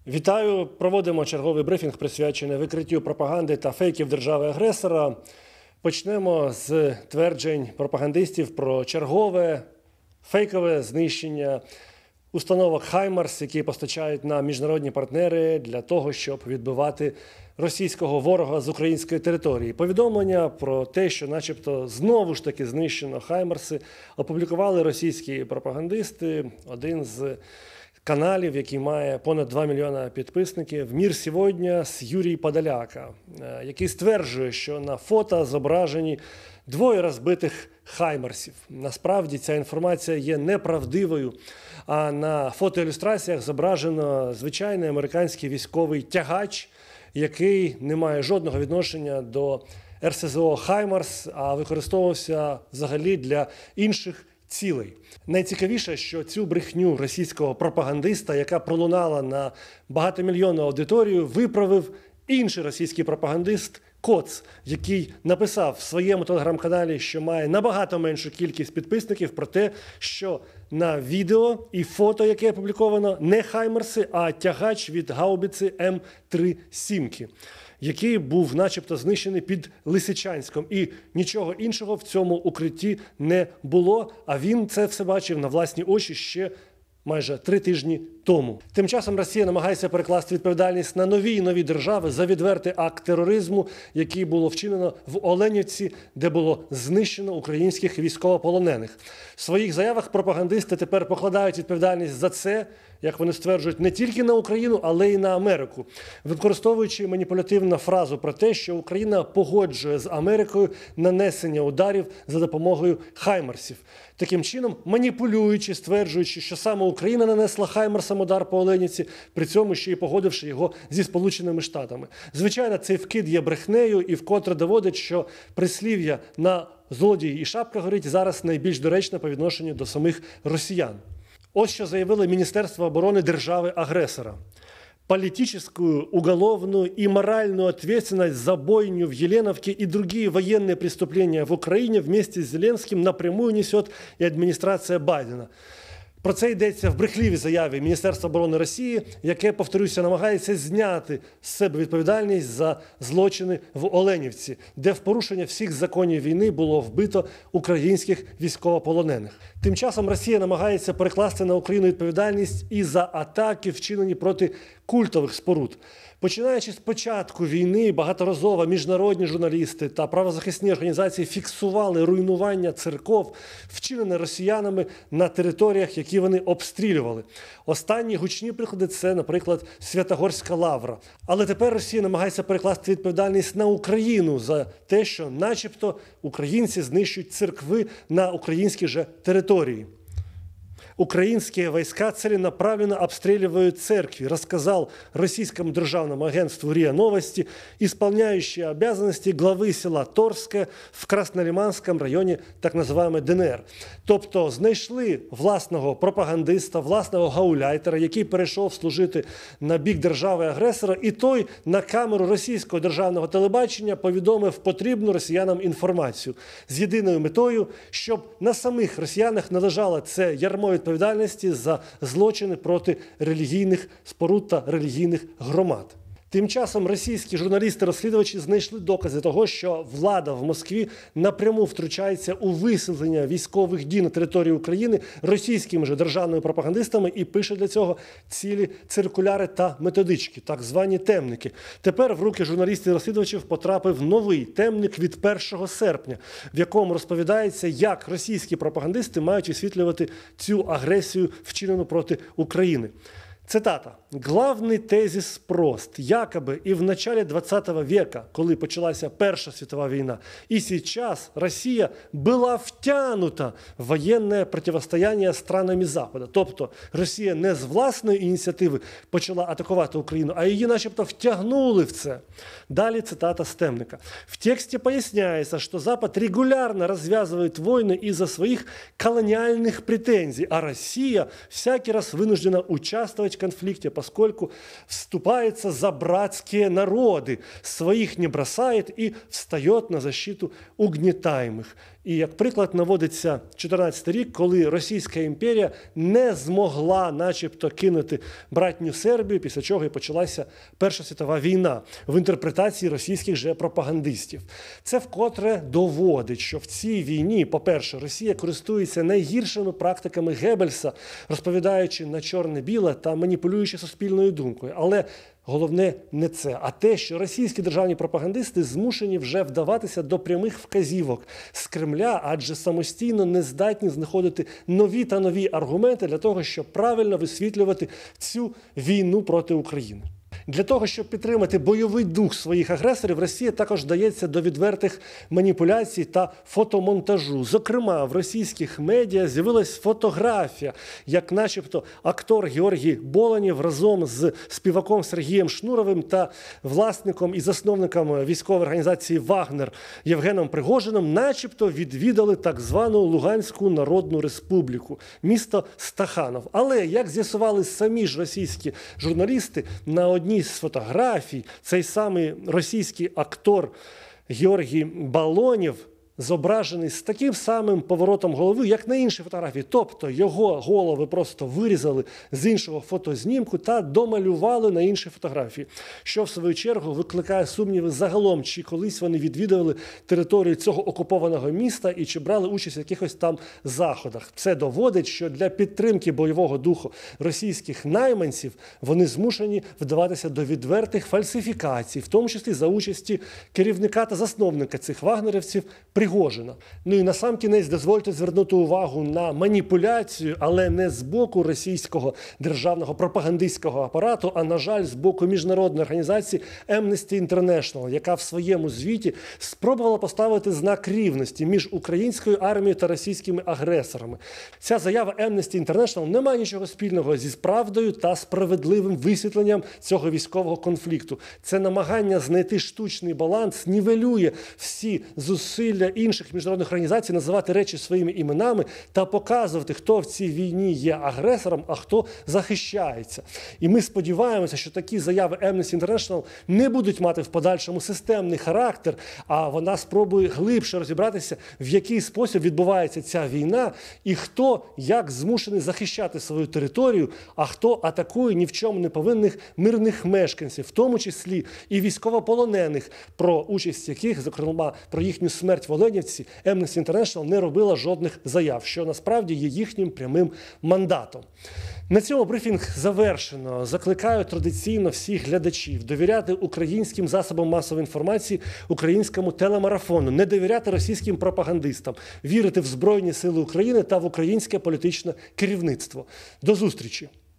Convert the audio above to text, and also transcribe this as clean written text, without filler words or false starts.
Вітаю! Проводимо черговий брифінг, присвячений викриттю пропаганди та фейків держави-агресора. Почнемо з тверджень пропагандистів про чергове фейкове знищення установок «Хаймарс», які постачають нам міжнародні партнери для того, щоб відбивати російського ворога з української території. Повідомлення про те, що начебто знову ж таки знищено «Хаймарси», опублікували російські пропагандисти. Один з каналів, який має понад 2 мільйона підписників, «Мир сьогодні» з Юрій Подоляка, який стверджує, що на фото зображені двоє розбитих «Хаймарсів». Насправді ця інформація є неправдивою, а на фотоілюстраціях зображено звичайний американський військовий тягач, який не має жодного відношення до РСЗО «Хаймарс», а використовувався взагалі для інших цілей. Найцікавіше, що цю брехню російського пропагандиста, яка пролунала на багатомільйонну аудиторію, виправив інший російський пропагандист Коц, який написав в своєму телеграм-каналі, що має набагато меншу кількість підписників, про те, що на відео і фото, яке опубліковано, не «Хаймарси», а тягач від гаубиці М3 «Сімки», який був начебто знищений під Лисичанськом. І нічого іншого в цьому укритті не було, а він це все бачив на власні очі ще майже 3 тижні тому. Тим часом Росія намагається перекласти відповідальність на нові і нові держави за відвертий акт тероризму, який було вчинено в Оленівці, де було знищено українських військовополонених. В своїх заявах пропагандисти тепер покладають відповідальність за це, як вони стверджують, не тільки на Україну, але й на Америку, використовуючи маніпулятивну фразу про те, що Україна погоджує з Америкою нанесення ударів за допомогою «Хаймарсів». Таким чином, маніпулюючи, стверджуючи, що саме Україна нанесла «Хаймарсам» удар по Оленівці, при цьому ще й погодивши його зі Сполученими Штатами. Звичайно, цей вкид є брехнею і вкотре доводить, що прислів'я «на злодії і шапка горить» зараз найбільш доречне по відношенню до самих росіян. Ось що заявило Міністерство обороны державы-агрессора. Политическую, уголовную и моральную ответственность за бойню в Еленовке и другие военные преступления в Украине вместе с Зеленским напрямую несет и адміністрація Байдена. Про це йдеться в брехливій заяві Міністерства оборони Росії, яке, повторюся, намагається зняти з себе відповідальність за злочини в Оленівці, де в порушення всіх законів війни було вбито українських військовополонених. Тим часом Росія намагається перекласти на Україну відповідальність і за атаки, вчинені проти культових споруд. Починаючи з початку війни, багаторазово міжнародні журналісти та правозахисні організації фіксували руйнування церков, вчинене росіянами на територіях, які вони обстрілювали. Останні гучні приклади – це, наприклад, Святогорська лавра. Але тепер Росія намагається перекласти відповідальність на Україну за те, що начебто українці знищують церкви на українській же території. Украинские войска целенаправленно обстреливают церкви, рассказал российскому державному агентству РИА Новости, исполняющий обязанности главы села Торское в Краснолиманском районе так називаємої ДНР. Тобто знайшли власного пропагандиста, власного гауляйтера, який перейшов служити на бік держави-агресора, і той на камеру російського державного телебачення повідомив потрібну росіянам інформацію з єдиною метою, щоб на самих росіянах не лежало це ярмо відповідальності за злочини проти релігійних споруд та релігійних громад. Тим часом російські журналісти-розслідувачі знайшли докази того, що влада в Москві напряму втручається у висвітлення військових дій на території України російськими же державними пропагандистами і пише для цього цілі циркуляри та методички, так звані темники. Тепер в руки журналістів-розслідувачів потрапив новий темник від 1 серпня, в якому розповідається, як російські пропагандисти мають висвітлювати цю агресію, вчинену проти України. Цитата. «Главный тезис прост. Якобы и в начале 20 века, коли почалася Перша світова війна, и сейчас Росія була втянута в воєнне протистояння з странами Запада». Тобто Росія не з власної ініціативи почала атакувати Україну, а її начебто втягнули в це. Далі цитата з темника. «В тексте поясняется, что Запад регулярно развязывает войны из-за своих колониальных претензий, а Россия всякий раз вынуждена участвовать в конфликте, поскольку вступается за братские народы, своих не бросает и встает на защиту угнетаемых». І як приклад наводиться 14 рік, коли Російська імперія не змогла начебто кинути братню Сербію, після чого і почалася Перша світова війна в інтерпретації російських же пропагандистів. Це вкотре доводить, що в цій війні, по-перше, Росія користується найгіршими практиками Геббельса, розповідаючи на чорне-біле та маніпулюючи суспільною думкою. Але головне не це, а те, що російські державні пропагандисти змушені вже вдаватися до прямих вказівок з Кремля, адже самостійно не здатні знаходити нові та нові аргументи для того, щоб правильно висвітлювати цю війну проти України. Для того, щоб підтримати бойовий дух своїх агресорів, Росія також вдається до відвертих маніпуляцій та фотомонтажу. Зокрема, в російських медіа з'явилась фотографія, як начебто актор Георгій Болонєв разом з співаком Сергієм Шнуровим та власником і засновником військової організації «Вагнер» Євгеном Пригожиним начебто відвідали так звану Луганську Народну Республіку, місто Стаханов. Але, як з'ясували самі ж російські журналісти, на одній з фотографій цей самий російський актор Георгій Болонєв зображений з таким самим поворотом голови, як на іншій фотографії. Тобто його голови просто вирізали з іншого фотознімку та домалювали на іншій фотографії, що в свою чергу викликає сумніви загалом, чи колись вони відвідували територію цього окупованого міста і чи брали участь в якихось там заходах. Це доводить, що для підтримки бойового духу російських найманців вони змушені вдаватися до відвертих фальсифікацій, в тому числі за участі керівника та засновника цих вагнерівців Пригожина. Ну і насамкінець дозвольте звернути увагу на маніпуляцію, але не з боку російського державного пропагандистського апарату, а, на жаль, з боку міжнародної організації Amnesty International, яка в своєму звіті спробувала поставити знак рівності між українською армією та російськими агресорами. Ця заява Amnesty International не має нічого спільного зі правдою та справедливим висвітленням цього військового конфлікту. Це намагання знайти штучний баланс нівелює всі зусилля інших міжнародних організацій називати речі своїми іменами та показувати, хто в цій війні є агресором, а хто захищається. І ми сподіваємося, що такі заяви Amnesty International не будуть мати в подальшому системний характер, а вона спробує глибше розібратися, в який спосіб відбувається ця війна і хто як змушений захищати свою територію, а хто атакує ні в чому не повинних мирних мешканців, в тому числі і військовополонених, про участь яких, зокрема, про їхню смерть в Оленівці, Amnesty International не робила жодних заяв, що насправді є їхнім прямим мандатом. На цьому брифінг завершено. Закликаю традиційно всіх глядачів довіряти українським засобам масової інформації, українському телемарафону, не довіряти російським пропагандистам, вірити в Збройні Сили України та в українське політичне керівництво. До зустрічі!